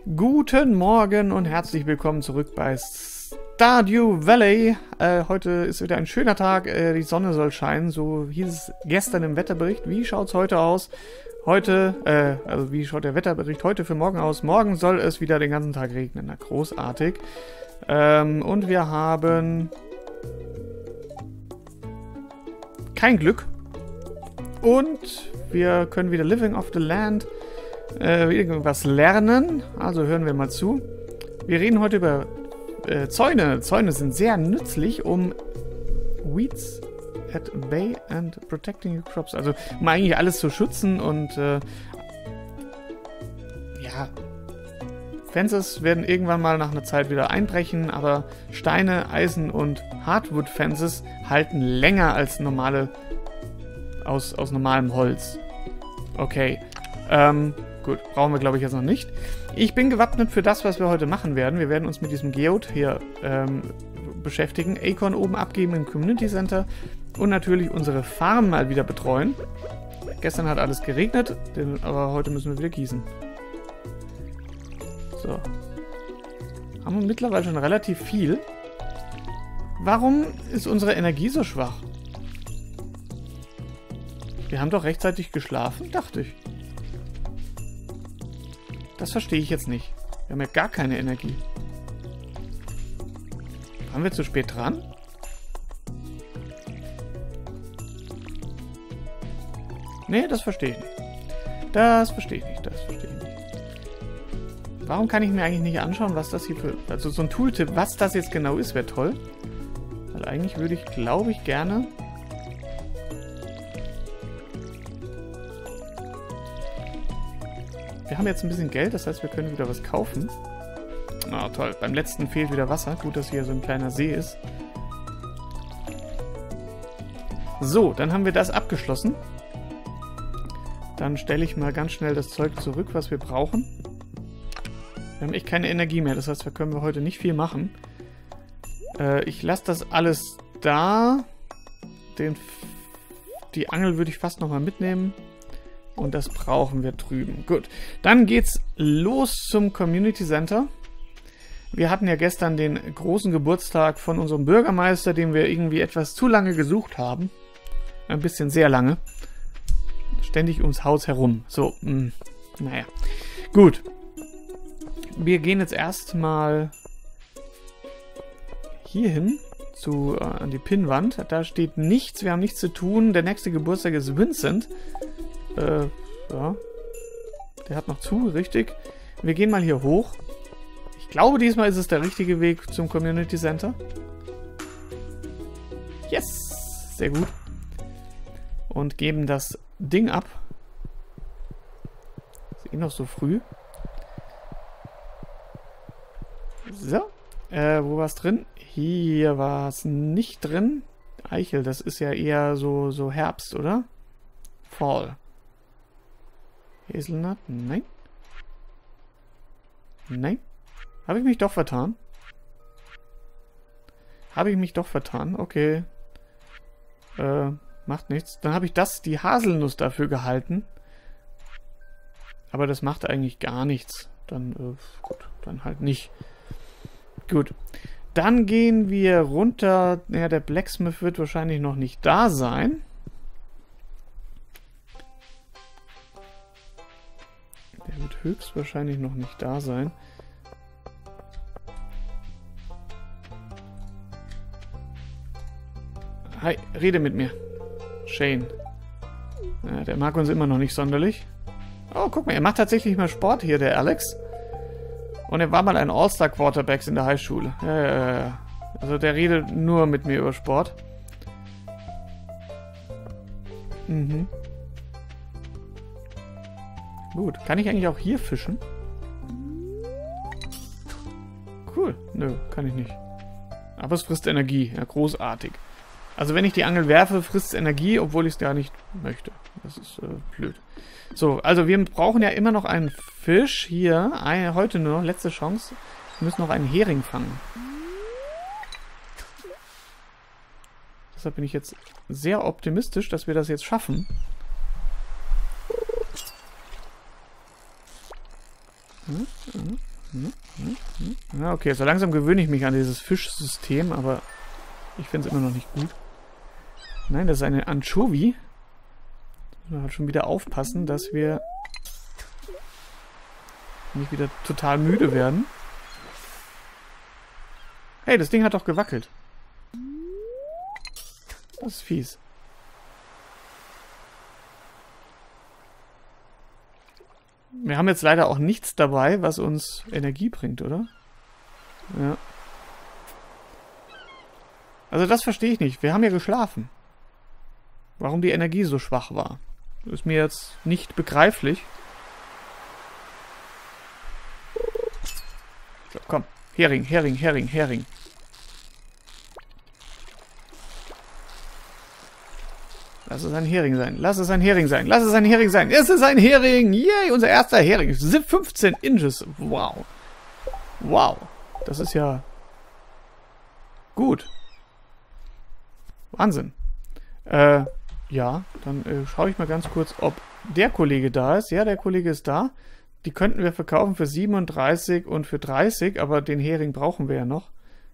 Guten Morgen und herzlich willkommen zurück bei Stardew Valley. Heute ist wieder ein schöner Tag, die Sonne soll scheinen, so hieß es gestern im Wetterbericht. Wie schaut es heute aus? Wie schaut der Wetterbericht heute für morgen aus? Morgen soll es wieder den ganzen Tag regnen, na großartig. Und wir haben kein Glück. Und wir können wieder Living off the Land irgendwas lernen. Also hören wir mal zu. Wir reden heute über Zäune. Zäune sind sehr nützlich, um Weeds at bay and protecting your crops. Also um eigentlich alles zu schützen und ja, Fences werden irgendwann mal nach einer Zeit wieder einbrechen, aber Steine, Eisen und Hardwood Fences halten länger als normale aus normalem Holz. Okay. Gut, brauchen wir glaube ich jetzt noch nicht. Ich bin gewappnet für das, was wir heute machen werden. Wir werden uns mit diesem Geode hier beschäftigen. Acorn oben abgeben im Community Center und natürlich unsere Farm mal wieder betreuen. Gestern hat alles geregnet, aber heute müssen wir wieder gießen. So. Haben wir mittlerweile schon relativ viel. Warum ist unsere Energie so schwach? Wir haben doch rechtzeitig geschlafen, dachte ich. Das verstehe ich jetzt nicht. Wir haben ja gar keine Energie. Waren wir zu spät dran? Nee, das verstehe ich nicht. Das verstehe ich nicht. Warum kann ich mir eigentlich nicht anschauen, was das hier für... Also so ein Tooltip, was das jetzt genau ist, wäre toll. Weil eigentlich würde ich, glaube ich, gerne... Wir haben jetzt ein bisschen Geld, das heißt, wir können wieder was kaufen. Ah, toll. Beim letzten fehlt wieder Wasser. Gut, dass hier so ein kleiner See ist. So, dann haben wir das abgeschlossen. Dann stelle ich mal ganz schnell das Zeug zurück, was wir brauchen. Wir haben echt keine Energie mehr, das heißt, wir können heute nicht viel machen. Ich lasse das alles da. Die Angel würde ich fast nochmal mitnehmen. Und das brauchen wir drüben. Gut, dann geht's los zum Community Center. Wir hatten ja gestern den großen Geburtstag von unserem Bürgermeister, den wir irgendwie etwas zu lange gesucht haben. Ein bisschen sehr lange. Ständig ums Haus herum. So, naja. Gut. Wir gehen jetzt erstmal hier hin an die Pinnwand. Da steht nichts, wir haben nichts zu tun. Der nächste Geburtstag ist Vincent. Ja. Der hat noch zu, richtig. Wir gehen mal hier hoch. Ich glaube, diesmal ist es der richtige Weg zum Community Center. Yes! Sehr gut. Und geben das Ding ab. Ist eh noch so früh. So. Wo war es drin? Hier war es nicht drin. Eichel, das ist ja eher so Herbst, oder? Fall. Hazelnut? Nein. Nein. Habe ich mich doch vertan? Okay. Macht nichts. Dann habe ich die Haselnuss dafür gehalten. Aber das macht eigentlich gar nichts. Dann, gut, dann halt nicht. Gut. Dann gehen wir runter. Ja, der Blacksmith wird wahrscheinlich noch nicht da sein. Der wird höchstwahrscheinlich noch nicht da sein. Hi, rede mit mir. Shane. Ja, der mag uns immer noch nicht sonderlich. Oh, guck mal, er macht tatsächlich mal Sport hier, der Alex. Und er war mal ein All-Star-Quarterback in der Highschule. Ja. Also der redet nur mit mir über Sport. Mhm. Gut, kann ich eigentlich auch hier fischen? Cool. Nö, kann ich nicht. Aber es frisst Energie. Ja, großartig. Also wenn ich die Angel werfe, frisst es Energie, obwohl ich es gar nicht möchte. Das ist blöd. So, also wir brauchen ja immer noch einen Fisch hier. Heute nur, letzte Chance. Wir müssen noch einen Hering fangen. Deshalb bin ich jetzt sehr optimistisch, dass wir das jetzt schaffen. Ja, okay, so langsam gewöhne ich mich an dieses Fischsystem, aber ich finde es immer noch nicht gut. Nein, das ist eine Anchovy. Da müssen wir halt schon wieder aufpassen, dass wir nicht wieder total müde werden. Hey, das Ding hat doch gewackelt. Das ist fies. Wir haben jetzt leider auch nichts dabei, was uns Energie bringt, oder? Ja. Also das verstehe ich nicht. Wir haben ja geschlafen. Warum die Energie so schwach war, ist mir jetzt nicht begreiflich. So, komm. Hering, Hering, Hering, Hering. Lass es ein Hering sein. Lass es ein Hering sein. Lass es ein Hering sein. Es ist ein Hering. Yay, unser erster Hering. 15 Inches. Wow. Wow. Das ist ja gut. Wahnsinn. Ja, dann schaue ich mal ganz kurz, ob der Kollege da ist. Ja, der Kollege ist da. Die könnten wir verkaufen für 37 und für 30, aber den Hering brauchen wir ja noch.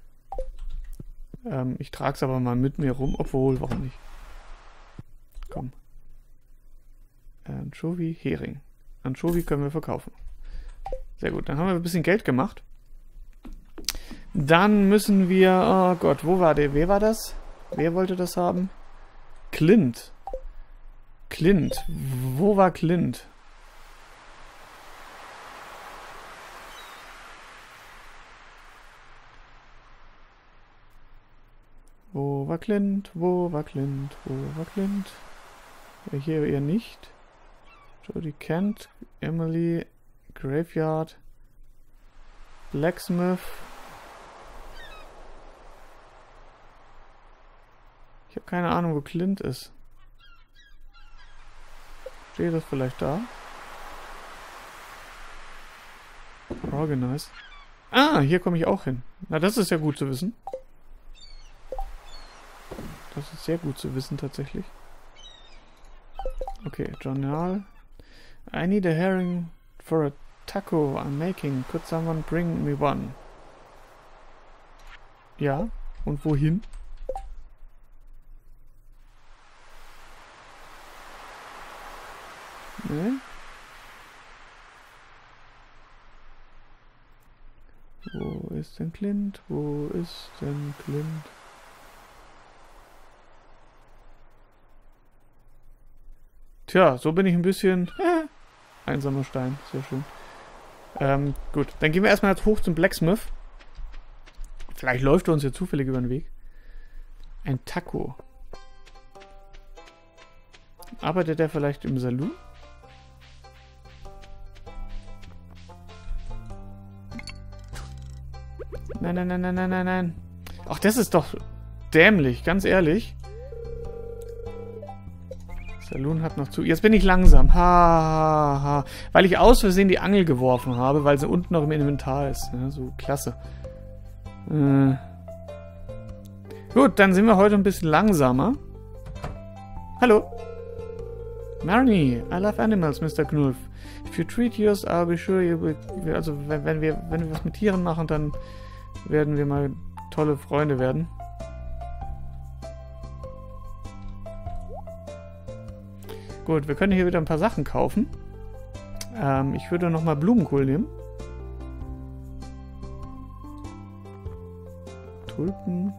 Ich trage es aber mal mit mir rum, obwohl, warum nicht? Komm. Anchovy, Hering. Anchovy können wir verkaufen. Sehr gut, dann haben wir ein bisschen Geld gemacht. Dann müssen wir... Oh Gott, wo war der? Wer war das? Wer wollte das haben? Clint. Clint. Wo war Clint? Wo war Clint? Wo war Clint? Wo war Clint? Hier eher nicht. Jodie Kent, Emily, Graveyard, Blacksmith. Ich habe keine Ahnung, wo Clint ist. Steht das vielleicht da? Organize. Ah, hier komme ich auch hin. Na, das ist ja gut zu wissen. Das ist sehr gut zu wissen, tatsächlich. Okay, Journal. I need a herring for a taco I'm making. Could someone bring me one? Ja, und wohin? Ne? Wo ist denn Clint? Wo ist denn Clint? Tja, so bin ich ein bisschen... einsamer Stein, sehr schön. Gut, dann gehen wir erstmal jetzt hoch zum Blacksmith. Vielleicht läuft er uns ja zufällig über den Weg. Ein Taco. Arbeitet er vielleicht im Saloon? Nein, nein, nein, nein, nein, nein, nein. Ach, das ist doch dämlich, ganz ehrlich. Saloon hat noch zu... Jetzt bin ich langsam. Ha, ha, ha. Weil ich aus Versehen die Angel geworfen habe, weil sie unten noch im Inventar ist. Ja, so, klasse. Gut, dann sind wir heute ein bisschen langsamer. Hallo. Marnie, I love animals, Mr. Knulf. If you treat yours, I'll be sure you will... Also, wenn wir was mit Tieren machen, dann werden wir mal tolle Freunde werden. Gut, wir können hier wieder ein paar Sachen kaufen. Ich würde nochmal Blumenkohl nehmen. Tulpen.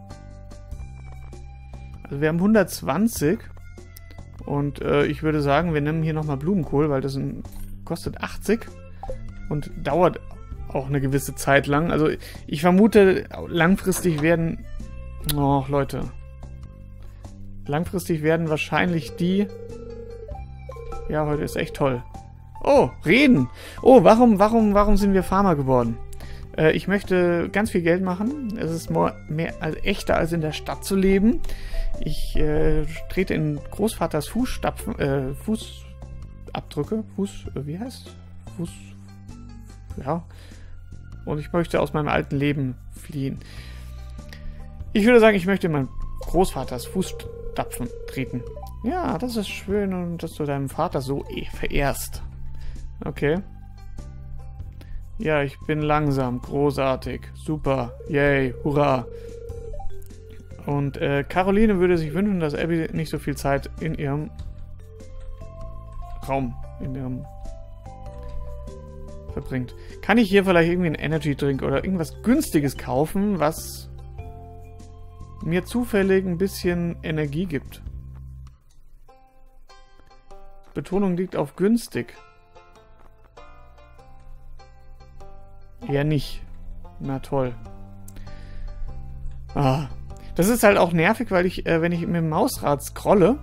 Also wir haben 120. Und ich würde sagen, wir nehmen hier nochmal Blumenkohl, weil das kostet 80. Und dauert auch eine gewisse Zeit lang. Also ich vermute, langfristig werden... Oh, Leute. Langfristig werden wahrscheinlich die... Ja, heute ist echt toll. Oh, reden. Oh, warum sind wir Farmer geworden? Ich möchte ganz viel Geld machen. Es ist mehr als echter, als in der Stadt zu leben. Ich trete in Großvaters Fußabdrücke. Wie heißt? Ja. Und ich möchte aus meinem alten Leben fliehen. Ich würde sagen, ich möchte in meinen Großvaters Fußstapfen treten. Ja, das ist schön und dass du deinen Vater so verehrst. Okay. Ja, ich bin langsam. Großartig. Super. Yay. Hurra. Und Caroline würde sich wünschen, dass Abby nicht so viel Zeit in ihrem Raum, verbringt. Kann ich hier vielleicht irgendwie einen Energy Drink oder irgendwas Günstiges kaufen, was mir zufällig ein bisschen Energie gibt? Betonung liegt auf günstig. Eher nicht. Na toll. Ah. Das ist halt auch nervig, weil ich, wenn ich mit dem Mausrad scrolle.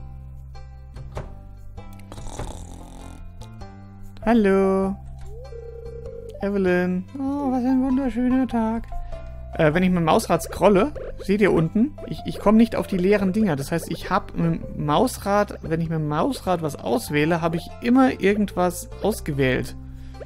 Hallo. Evelyn. Oh, was ein wunderschöner Tag. Wenn ich mit dem Mausrad scrolle, seht ihr unten, ich komme nicht auf die leeren Dinger. Das heißt, ich habe mit dem Mausrad, wenn ich mit dem Mausrad was auswähle, habe ich immer irgendwas ausgewählt.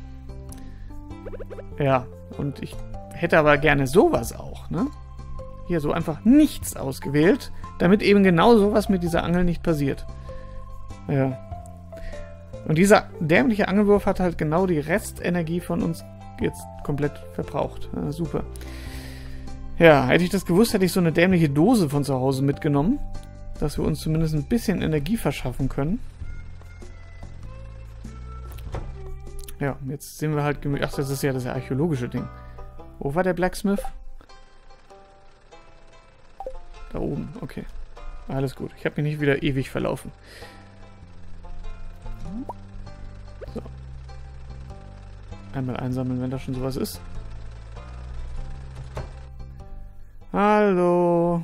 Ja, und ich hätte aber gerne sowas auch, ne? Hier so einfach nichts ausgewählt, damit eben genau sowas mit dieser Angel nicht passiert. Ja. Und dieser dämliche Angelwurf hat halt genau die Restenergie von uns jetzt komplett verbraucht. Ja, super. Ja, hätte ich das gewusst, hätte ich so eine dämliche Dose von zu Hause mitgenommen, dass wir uns zumindest ein bisschen Energie verschaffen können. Ja, jetzt sind wir halt... Ach, das ist ja das archäologische Ding. Wo war der Blacksmith? Da oben, okay. Alles gut. Ich habe mich nicht wieder ewig verlaufen. So. Einmal einsammeln, wenn da schon sowas ist. Hallo.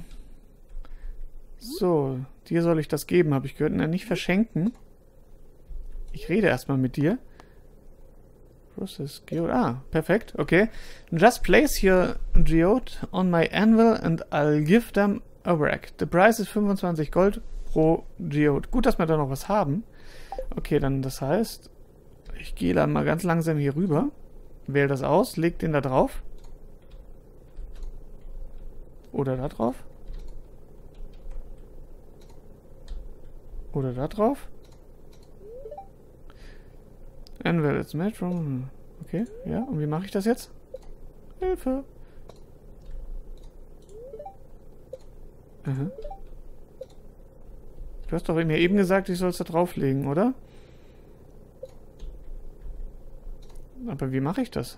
So, dir soll ich das geben, habe ich gehört. Na, nicht verschenken. Ich rede erstmal mit dir. Process Geode. Ah, perfekt, okay. Just place your geode on my anvil and I'll give them a whack. The price is 25 Gold pro Geode. Gut, dass wir da noch was haben. Okay, dann das heißt, ich gehe dann mal ganz langsam hier rüber, wähle das aus, leg den da drauf. Oder da drauf. Oder da drauf. Anvil, it's made from... Okay, ja. Und wie mache ich das jetzt? Hilfe. Aha. Du hast doch mir eben gesagt, ich soll es da drauflegen, oder? Aber wie mache ich das?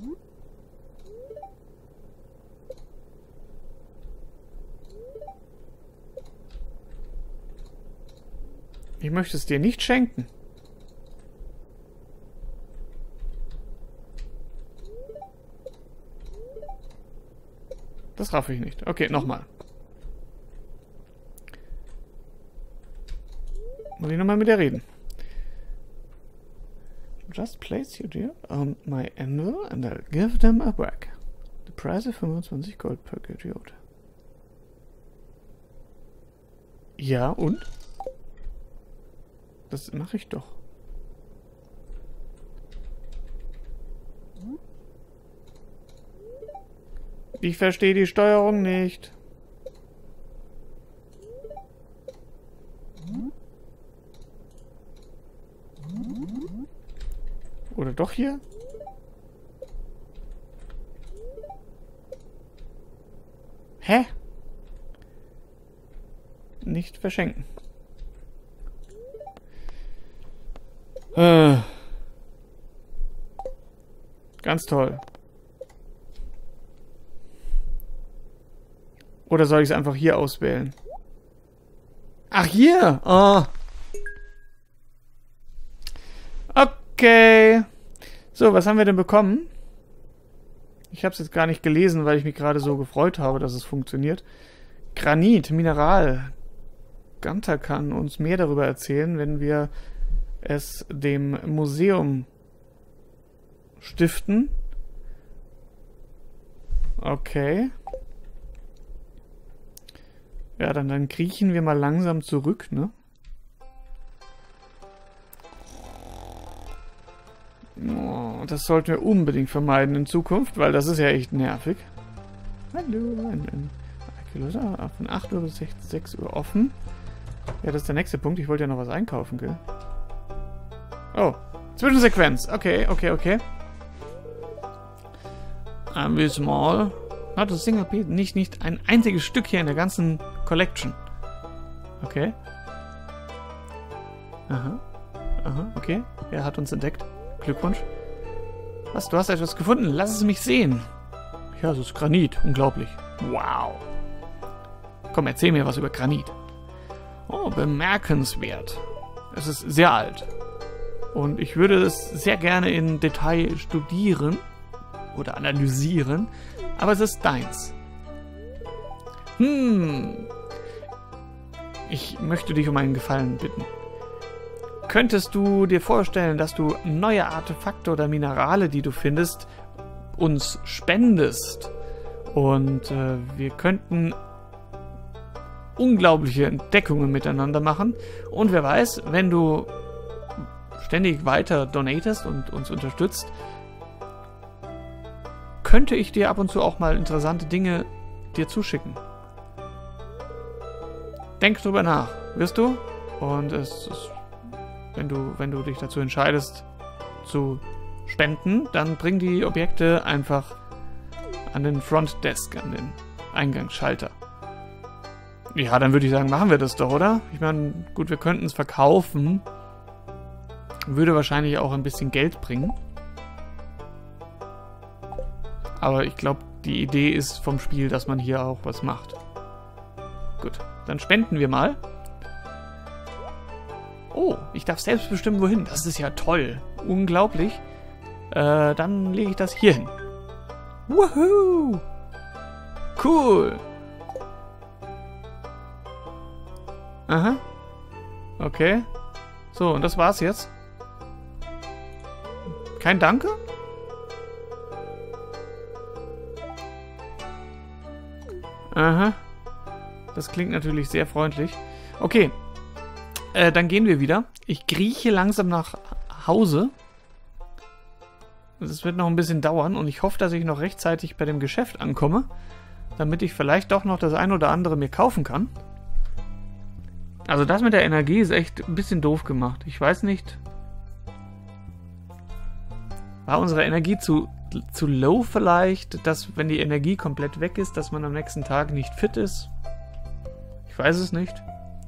Ich möchte es dir nicht schenken. Das raff ich nicht. Okay, nochmal. Muss ich nochmal mit dir reden. Just place your geode on my anvil and I'll give them a whack. The price is 25 Gold per Geode. Ja, und? Das mache ich doch. Ich verstehe die Steuerung nicht. Oder doch hier? Hä? Nicht verschenken. Ganz toll. Oder soll ich es einfach hier auswählen? Ach, hier! Oh. Okay. So, was haben wir denn bekommen? Ich habe es jetzt gar nicht gelesen, weil ich mich gerade so gefreut habe, dass es funktioniert. Granit, Mineral. Gunther kann uns mehr darüber erzählen, wenn wir es dem Museum stiften. Okay. Ja, dann kriechen wir mal langsam zurück, ne? Oh, das sollten wir unbedingt vermeiden in Zukunft, weil das ist ja echt nervig. Hallo, von 8 Uhr bis 6 Uhr offen. Ja, das ist der nächste Punkt. Ich wollte ja noch was einkaufen, gell? Oh, Zwischensequenz. Okay, okay, okay. Ein bisschen mal. Not a single piece. Nicht ein einziges Stück hier in der ganzen Collection. Okay. Aha. Aha, okay. Er hat uns entdeckt. Glückwunsch. Was, du hast etwas gefunden? Lass es mich sehen. Ja, es ist Granit. Unglaublich. Wow. Komm, erzähl mir was über Granit. Oh, bemerkenswert. Es ist sehr alt. Und ich würde es sehr gerne in Detail studieren oder analysieren, aber es ist deins. Ich möchte dich um einen Gefallen bitten. Könntest du dir vorstellen, dass du neue Artefakte oder Minerale, die du findest, uns spendest? Und wir könnten unglaubliche Entdeckungen miteinander machen. Und wer weiß, wenn du ständig weiter donatest und uns unterstützt, könnte ich dir ab und zu auch mal interessante Dinge dir zuschicken. Denk drüber nach, wirst du? Und es ist, wenn du dich dazu entscheidest zu spenden, dann bring die Objekte einfach an den Frontdesk, an den Eingangsschalter. Ja, dann würde ich sagen, machen wir das doch, oder? Ich meine, gut, wir könnten es verkaufen. Würde wahrscheinlich auch ein bisschen Geld bringen. Aber ich glaube, die Idee ist vom Spiel, dass man hier auch was macht. Gut, dann spenden wir mal. Oh, ich darf selbst bestimmen, wohin. Das ist ja toll. Unglaublich. Dann lege ich das hier hin. Woohoo! Cool! Aha. Okay. So, und das war's jetzt. Kein Danke? Aha. Das klingt natürlich sehr freundlich. Okay. Dann gehen wir wieder. Ich krieche langsam nach Hause. Das wird noch ein bisschen dauern und ich hoffe, dass ich noch rechtzeitig bei dem Geschäft ankomme, damit ich vielleicht doch noch das ein oder andere mir kaufen kann. Also das mit der Energie ist echt ein bisschen doof gemacht. Ich weiß nicht. War unsere Energie zu low vielleicht, dass wenn die Energie komplett weg ist, dass man am nächsten Tag nicht fit ist? Ich weiß es nicht.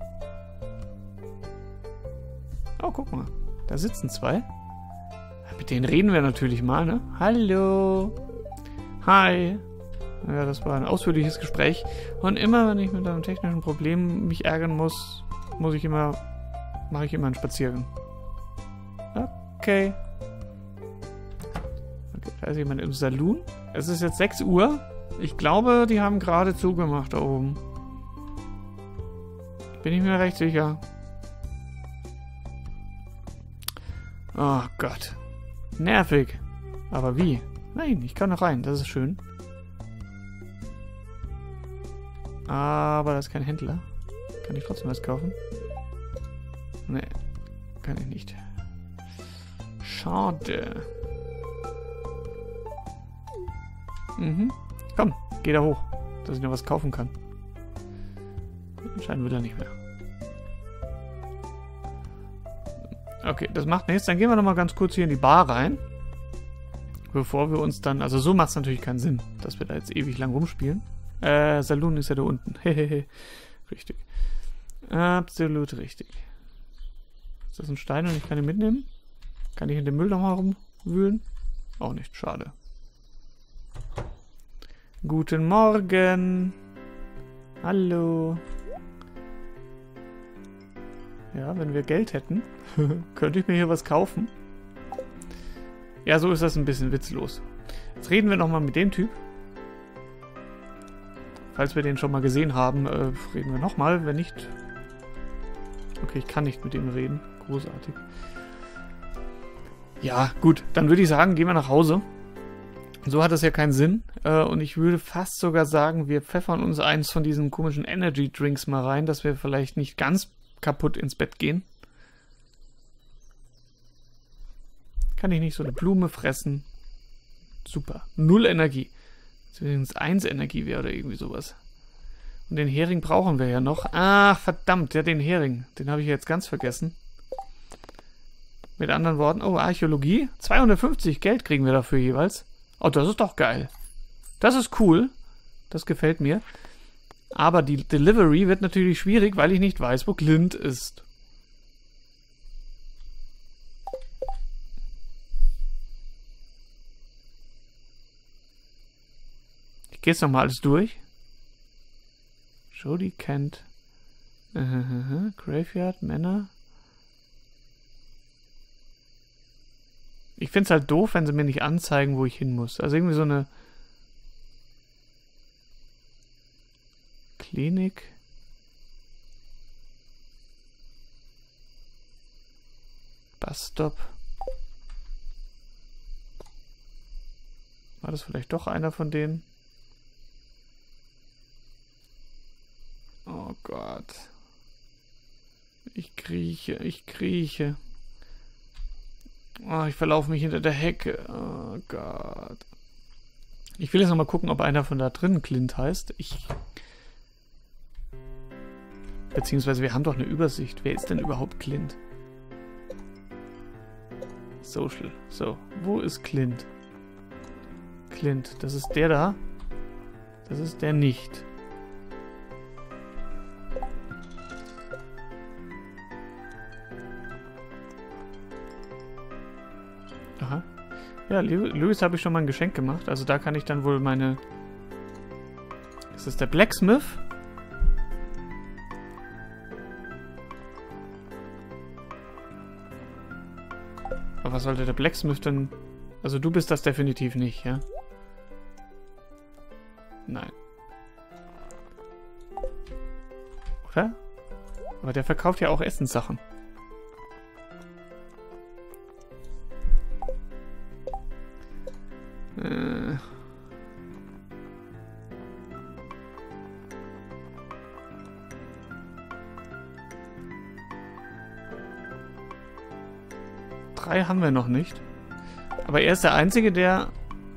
Oh, guck mal. Da sitzen zwei. Mit denen reden wir natürlich mal, ne? Hallo. Hi. Ja, das war ein ausführliches Gespräch. Und immer, wenn ich mit einem technischen Problem mich ärgern muss, mache ich immer einen Spaziergang. Okay. Okay, da ist jemand im Saloon. Es ist jetzt 6 Uhr. Ich glaube, die haben gerade zugemacht da oben. Bin ich mir recht sicher. Oh Gott. Nervig. Aber wie? Nein, ich kann noch rein. Das ist schön. Aber das ist kein Händler. Kann ich trotzdem was kaufen? Nee, kann ich nicht. Schade. Komm, geh da hoch, dass ich noch was kaufen kann. Anscheinend will er nicht mehr. Okay, das macht nichts. Dann gehen wir noch mal ganz kurz hier in die Bar rein. Bevor wir uns dann... Also so macht es natürlich keinen Sinn, dass wir da jetzt ewig lang rumspielen. Saloon ist ja da unten. Hehehe. Richtig. Absolut richtig. Ist das ein Stein und ich kann ihn mitnehmen? Kann ich in den Müll nochmal rumwühlen? Auch nicht, schade. Guten Morgen. Hallo. Ja, wenn wir Geld hätten, könnte ich mir hier was kaufen. Ja, so ist das ein bisschen witzlos. Jetzt reden wir nochmal mit dem Typ. Falls wir den schon mal gesehen haben, reden wir nochmal. Wenn nicht... Okay, ich kann nicht mit ihm reden. Großartig. Ja, gut. Dann würde ich sagen, gehen wir nach Hause. So hat das ja keinen Sinn. Und ich würde fast sogar sagen, wir pfeffern uns eins von diesen komischen Energy Drinks mal rein, dass wir vielleicht nicht ganz kaputt ins Bett gehen. Kann ich nicht so eine Blume fressen? Super. 0 Energie. Wenigstens 1 Energie wäre oder irgendwie sowas. Und den Hering brauchen wir ja noch. Ach, verdammt, ja, den Hering. Den habe ich jetzt ganz vergessen. Mit anderen Worten, oh, Archäologie. 250 Geld kriegen wir dafür jeweils. Oh, das ist doch geil. Das ist cool. Das gefällt mir. Aber die Delivery wird natürlich schwierig, weil ich nicht weiß, wo Clint ist. Ich gehe jetzt nochmal alles durch. Jodie kennt. Graveyard, Männer. Ich finde es halt doof, wenn sie mir nicht anzeigen, wo ich hin muss. Also irgendwie so eine Klinik. Busstop. War das vielleicht doch einer von denen? Oh Gott. Ich krieche. Oh, ich verlaufe mich hinter der Hecke. Oh Gott. Ich will jetzt nochmal gucken, ob einer von da drin Clint heißt. Beziehungsweise wir haben doch eine Übersicht. Wer ist denn überhaupt Clint? Social. So, wo ist Clint? Clint, das ist der da. Das ist der nicht. Aha. Ja, Louis habe ich schon mal ein Geschenk gemacht. Also da kann ich dann wohl meine... Ist das der Blacksmith? Aber was sollte der Blacksmith denn... Also du bist das definitiv nicht, ja? Nein. Oder? Aber der verkauft ja auch Essenssachen. Drei haben wir noch nicht. Aber er ist der Einzige, der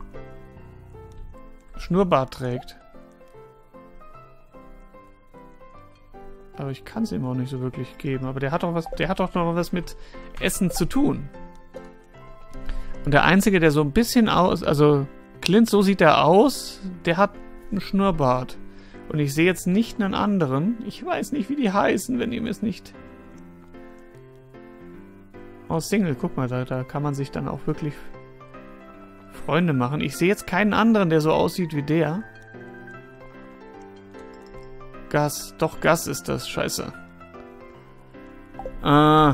Schnurrbart trägt. Aber ich kann es ihm auch nicht so wirklich geben. Aber der hat doch noch was mit Essen zu tun. Und der Einzige, der so ein bisschen also Clint, so sieht er aus, der hat einen Schnurrbart. Und ich sehe jetzt nicht einen anderen. Ich weiß nicht, wie die heißen, wenn ihr mir es nicht... Oh, Single, guck mal, da kann man sich dann auch wirklich Freunde machen. Ich sehe jetzt keinen anderen, der so aussieht wie der. Gus. Doch, Gus ist das. Scheiße. Ah.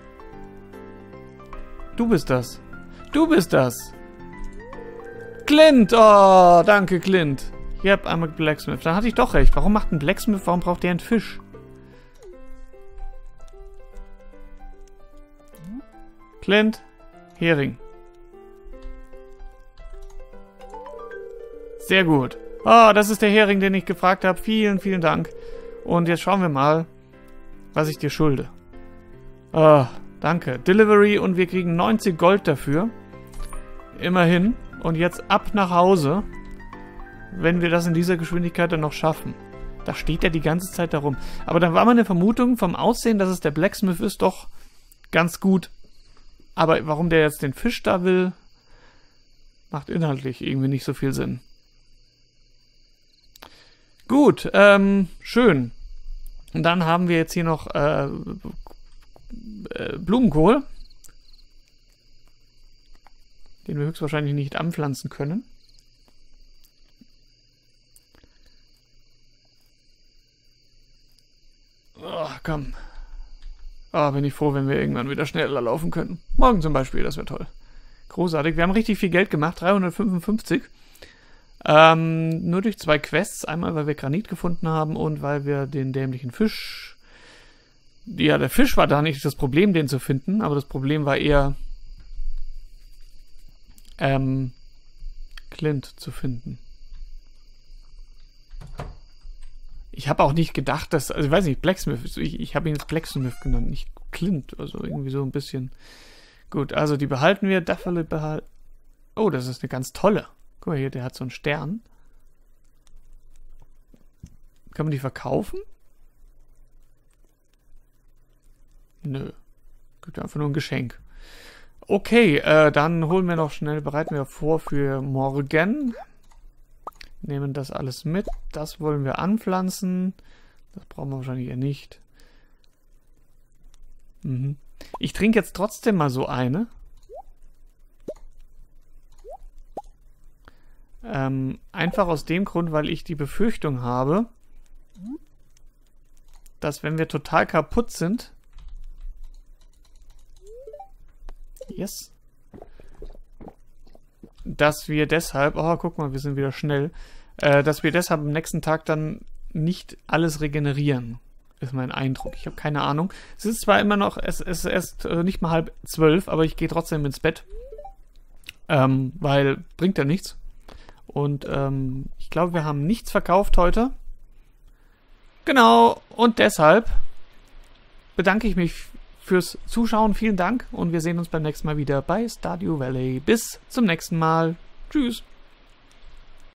Du bist das. Du bist das. Clint. Oh, danke, Clint. Yep, I'm a Blacksmith. Dann hatte ich doch recht. Warum macht ein Blacksmith? Warum braucht der einen Fisch? Clint. Hering. Sehr gut. Oh, das ist der Hering, den ich gefragt habe. Vielen, vielen Dank. Und jetzt schauen wir mal, was ich dir schulde. Oh, danke. Delivery und wir kriegen 90 Gold dafür. Immerhin. Und jetzt ab nach Hause, wenn wir das in dieser Geschwindigkeit dann noch schaffen. Da steht er die ganze Zeit darum. Aber dann war meine Vermutung vom Aussehen, dass es der Blacksmith ist, doch ganz gut. Aber warum der jetzt den Fisch da will, macht inhaltlich irgendwie nicht so viel Sinn. Gut, schön. Und dann haben wir jetzt hier noch Blumenkohl, den wir höchstwahrscheinlich nicht anpflanzen können. Oh, komm. Oh, bin ich froh, wenn wir irgendwann wieder schneller laufen können. Morgen zum Beispiel, das wäre toll. Großartig. Wir haben richtig viel Geld gemacht, 355. Nur durch 2 Quests. Einmal, weil wir Granit gefunden haben und weil wir den dämlichen Fisch... Ja, der Fisch war da nicht das Problem, den zu finden, aber das Problem war eher, Clint zu finden. Ich habe auch nicht gedacht, dass... Also ich weiß nicht, Blacksmith... Ich habe ihn jetzt Blacksmith genannt, nicht Clint. Also irgendwie so ein bisschen... Gut, also die behalten wir. Dafür behalten... Oh, das ist eine ganz tolle. Guck mal hier, der hat so einen Stern. Kann man die verkaufen? Nö. Gibt einfach nur ein Geschenk. Okay, dann holen wir noch schnell, bereiten wir vor für morgen. Nehmen das alles mit. Das wollen wir anpflanzen. Das brauchen wir wahrscheinlich eher nicht. Ich trinke jetzt trotzdem mal so eine. Einfach aus dem Grund, weil ich die Befürchtung habe, dass wenn wir total kaputt sind... Yes. Dass wir deshalb... Oh, guck mal, wir sind wieder schnell. Dass wir deshalb am nächsten Tag dann nicht alles regenerieren. Ist mein Eindruck. Ich habe keine Ahnung. Es ist zwar immer noch... Es ist erst nicht mal 11:30, aber ich gehe trotzdem ins Bett. Weil bringt ja nichts. Und ich glaube, wir haben nichts verkauft heute. Genau, und deshalb bedanke ich mich fürs Zuschauen. Vielen Dank und wir sehen uns beim nächsten Mal wieder bei Stardew Valley. Bis zum nächsten Mal. Tschüss.